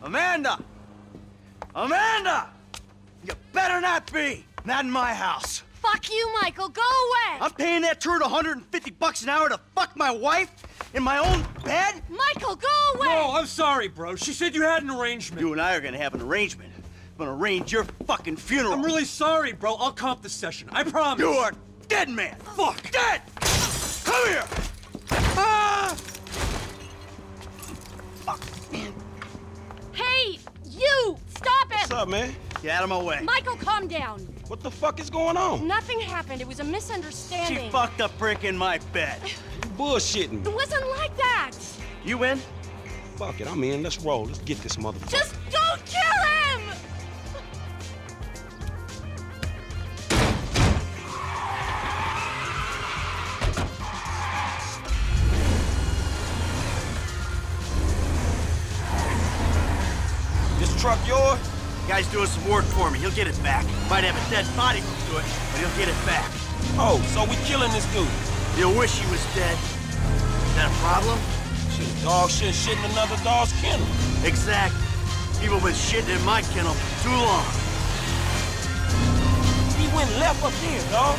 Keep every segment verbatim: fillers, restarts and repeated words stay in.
Amanda! Amanda! You better not be! Not in my house. Fuck you, Michael. Go away! I'm paying that turd one hundred fifty bucks an hour to fuck my wife in my own bed? Michael, go away! No, I'm sorry, bro. She said you had an arrangement. You and I are gonna have an arrangement. I'm gonna arrange your fucking funeral. I'm really sorry, bro. I'll comp the session. I promise. You are dead, man! Fuck! Dead! Come here! Ah! Fuck, man. Hey, you! Stop it! What's up, man? Get out of my way. Michael, calm down. What the fuck is going on? Nothing happened. It was a misunderstanding. She fucked a prick in my bed. You bullshitting. It wasn't like that. You in? Fuck it, I'm in. Let's roll. Let's get this motherfucker. Just don't kill him! This truck yours? Guy's doing some work for me. He'll get it back. Might have a dead body to it, but he'll get it back. Oh, so we killing this dude? You'll wish he was dead. Is that a problem? Shit, a dog shouldn't shit in another dog's kennel. Exactly. People been shitting in my kennel for too long. He went left up here, dog.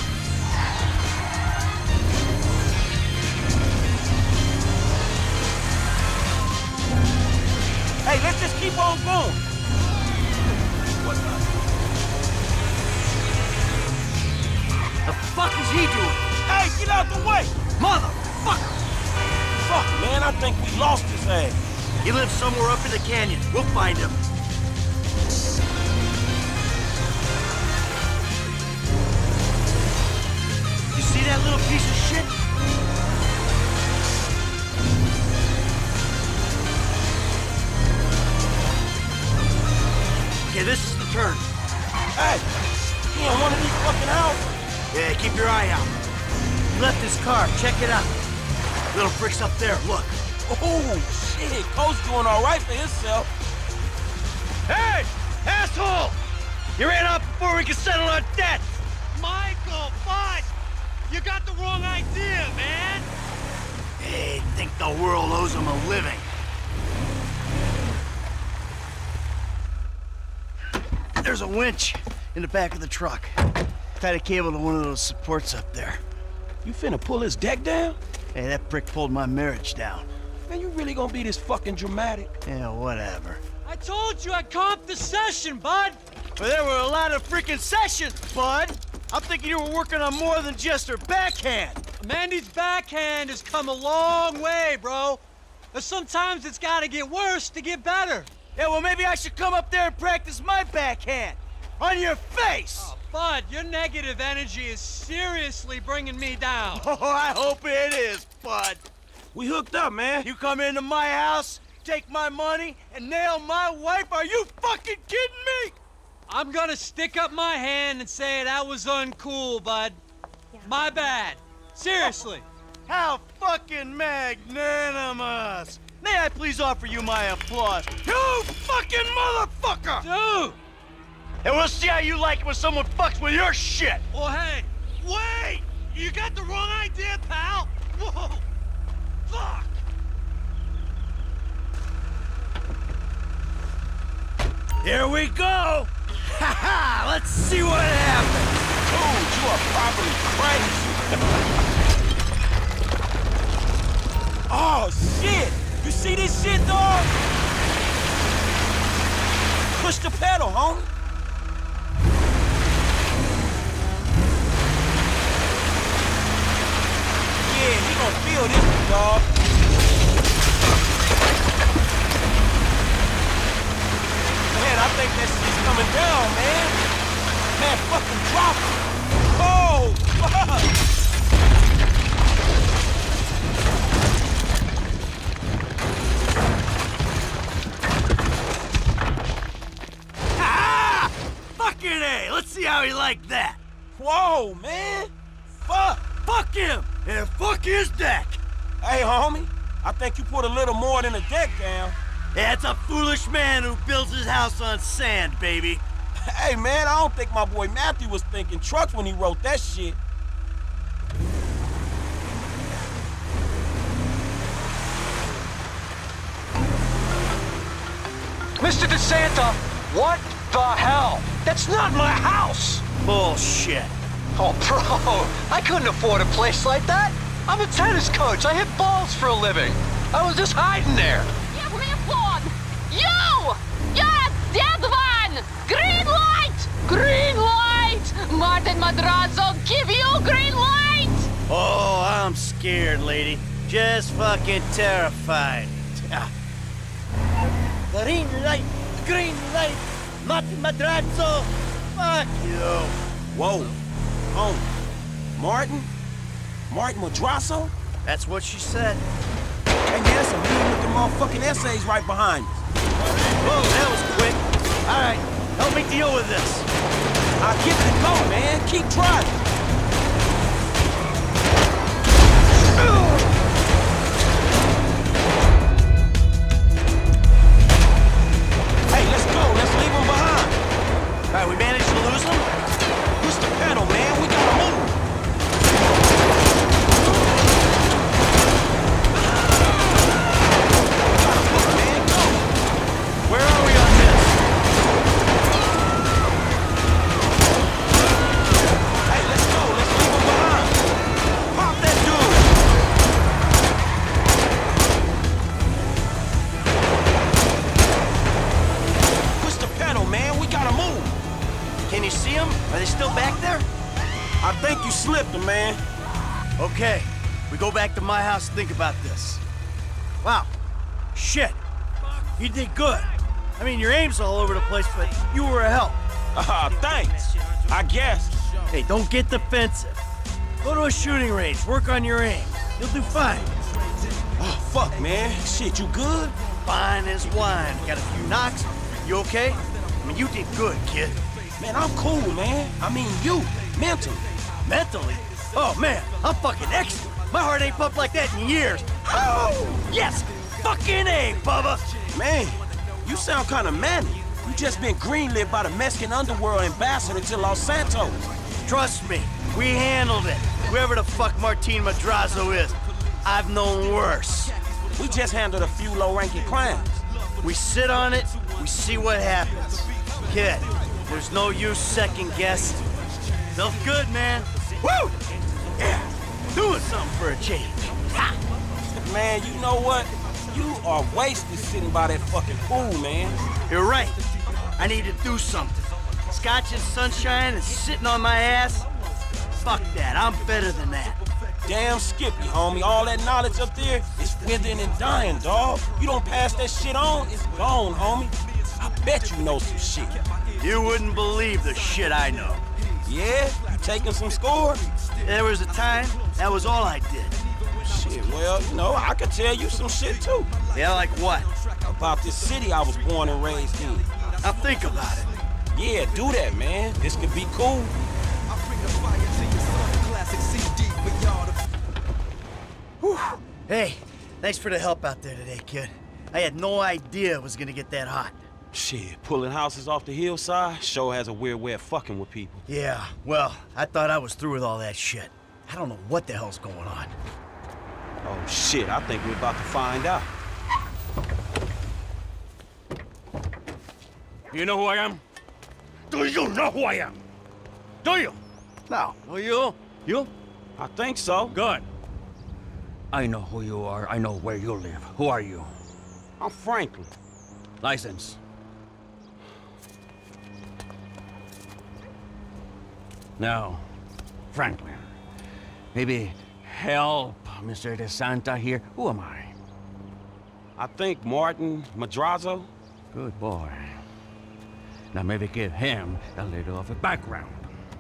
Hey, let's just keep on going. What the? The fuck is he doing? Hey, get out the way! Motherfucker! Fuck, man, I think we lost his ass. He lives somewhere up in the canyon. We'll find him. You see that little piece of shit? Okay, this is the turn. Hey, he in one of these fucking houses? Yeah, keep your eye out. He left his car. Check it out. Little prick's up there. Look. Oh, shit. Coach doing all right for himself. Hey! Asshole! You ran off before we could settle our debts! Michael, bud! You got the wrong idea, man! They think the world owes them a living. There's a winch in the back of the truck. Tied a cable to one of those supports up there. You finna pull his deck down? Hey, that prick pulled my marriage down. Man, you really gonna be this fucking dramatic? Yeah, whatever. I told you I'd comp the session, bud! Well, there were a lot of freaking sessions, bud! I'm thinking you were working on more than just her backhand. Mandy's backhand has come a long way, bro. But sometimes it's gotta get worse to get better. Yeah, well, maybe I should come up there and practice my backhand. On your face! Oh, bud, your negative energy is seriously bringing me down. Oh, I hope it is, bud. We hooked up, man. You come into my house, take my money, and nail my wife? Are you fucking kidding me? I'm gonna stick up my hand and say that was uncool, bud. Yeah. My bad. Seriously. Oh, how fucking magnanimous. May I please offer you my applause? You fucking motherfucker! Dude! And we'll see how you like it when someone fucks with your shit. Well, hey, wait! You got the wrong idea, pal! Whoa! Fuck! Here we go! Ha ha! Let's see what happens! Dude, you are probably crazy. Oh, shit! You see this shit, dog? Push the pedal, homie. Yeah, he gonna feel this one, dog. Man, I think that shit's coming down, man. Man, fucking drop it. Oh, fuck. Ha! Fucking A! Let's see how he liked that. Whoa, man. Fuck. Fuck him! And fuck his deck! Hey, homie. I think you put a little more than a deck down. Yeah, it's a foolish man who builds his house on sand, baby. Hey, man, I don't think my boy Matthew was thinking trucks when he wrote that shit. Mister DeSanta, what the hell? That's not my house! Bullshit. Oh, bro, I couldn't afford a place like that. I'm a tennis coach. I hit balls for a living. I was just hiding there. Give me a phone! You! You're a dead one! Green light! Green light! Martin Madrazo, give you green light! Oh, I'm scared, lady. Just fucking terrified. Green light! Green light! Martin Madrazo! Fuck you! Whoa. Oh. Martin? Martin Madrazo? That's what she said. And yes, I'm reading with the motherfucking essays right behind us. Whoa, that was quick. All right, help me deal with this. I'll give it a go, man. Keep trying. Hey, let's go. Let's leave them behind. All right, we managed to lose them? Push the pedal, man. We gotta move. Where are we on this? Hey, let's go. Let's leave them behind. Pop that dude! Push the pedal, man. We gotta move. Can you see them? Are they still back there? I think you slipped them, man. Okay, we go back to my house and think about this. Wow. Shit. You did good. I mean, your aim's all over the place, but you were a help. Ah, thanks. I guess. Hey, don't get defensive. Go to a shooting range, work on your aim. You'll do fine. Oh, fuck, man. Shit, you good? Fine as wine. Got a few knocks. You okay? I mean, you did good, kid. Man, I'm cool, man. I mean, you. Mentally. Mentally? Oh, man, I'm fucking excellent. My heart ain't pumped like that in years. Oh, yes! Fucking A, Bubba! Man, you sound kind of manly. You just been greenlit by the Mexican underworld ambassador to Los Santos. Trust me, we handled it. Whoever the fuck Martin Madrazo is, I've known worse. We just handled a few low-ranking crimes. We sit on it, we see what happens. Kid, there's no use second-guessing. Felt good, man. Woo! Yeah, doing something for a change. Ha! Man, you know what? You are wasted sitting by that fucking pool, man. You're right. I need to do something. Scotch and sunshine and sitting on my ass? Fuck that, I'm better than that. Damn Skippy, homie. All that knowledge up there is withering and dying, dawg. You don't pass that shit on, it's gone, homie. I bet you know some shit. You wouldn't believe the shit I know. Yeah? You taking some score? There was a time, that was all I did. Shit, well, you know, I could tell you some shit, too. Yeah, like what? About this city I was born and raised in. Now think about it. Yeah, do that, man. This could be cool. Whew. Hey, thanks for the help out there today, kid. I had no idea it was gonna get that hot. Shit, pulling houses off the hillside sure has a weird way of fucking with people. Yeah, well, I thought I was through with all that shit. I don't know what the hell's going on. Oh, shit, I think we're about to find out. You know who I am? Do you know who I am? Do you? No. Well, you? You? I think so. Good. I know who you are. I know where you live. Who are you? I'm Franklin. License. Now, Franklin, maybe help Mister DeSanta here. Who am I? I think Martin Madrazo. Good boy. Now maybe give him a little of a background.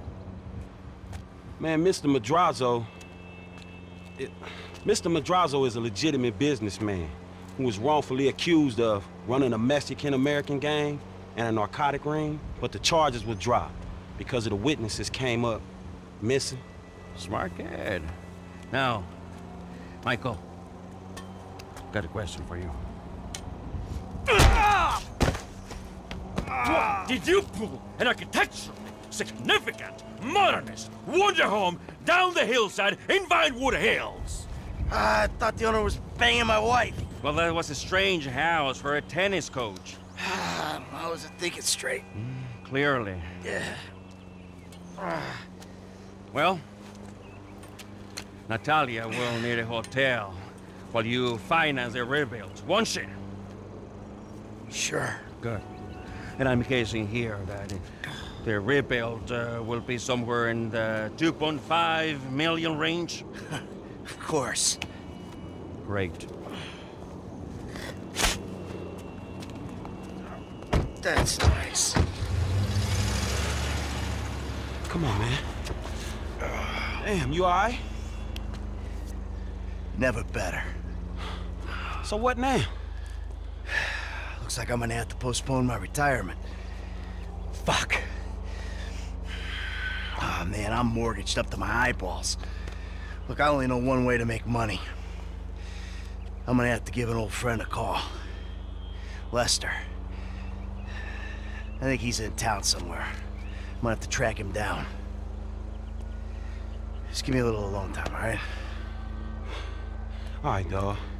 Man, Mister Madrazo... It, Mister Madrazo is a legitimate businessman who was wrongfully accused of running a Mexican-American gang and a narcotic ring, but the charges were dropped because of the witnesses came up missing. Smart kid. Now, Michael, got a question for you. What did you pull an architectural, significant, modernist wonder home down the hillside in Vinewood Hills? I thought the owner was banging my wife. Well, that was a strange house for a tennis coach. Uh, I wasn't thinking straight. Mm, clearly. Yeah. Uh, well, Natalia will need a hotel while you finance the rebuild, won't she? Sure. Good. And I'm guessing here that the rebuild uh, will be somewhere in the two point five million range? Of course. Great. That's nice. Come on, man. Damn, you all right? Never better. So what now? Looks like I'm gonna have to postpone my retirement. Fuck. Oh man, I'm mortgaged up to my eyeballs. Look, I only know one way to make money. I'm gonna have to give an old friend a call. Lester. I think he's in town somewhere. I'm gonna have to track him down. Just give me a little alone time, all right? All right, dawg.